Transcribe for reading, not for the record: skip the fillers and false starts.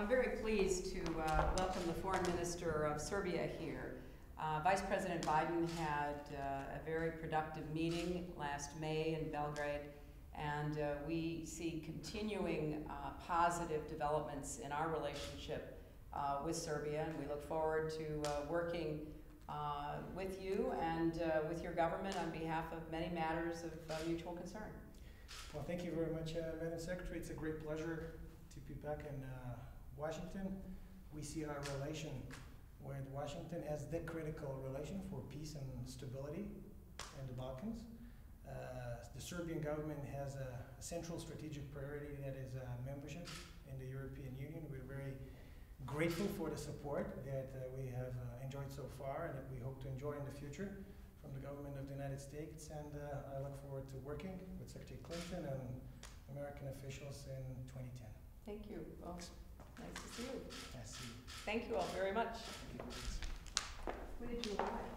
I'm very pleased to welcome the Foreign Minister of Serbia here. Vice President Biden had a very productive meeting last May in Belgrade, and we see continuing positive developments in our relationship with Serbia, and we look forward to working with you and with your government on behalf of many matters of mutual concern. Well, thank you very much, Madam Secretary. It's a great pleasure to be back in Washington. We see our relation with Washington as the critical relation for peace and stability in the Balkans. The Serbian government has a central strategic priority, that is membership in the European Union. We're very grateful for the support that we have enjoyed so far and that we hope to enjoy in the future from the government of the United States, and I look forward to working with Secretary Clinton and American officials in 2010. Thank you. Well, nice to see you. Nice to see you. Thank you all very much. Thank you. When did you arrive?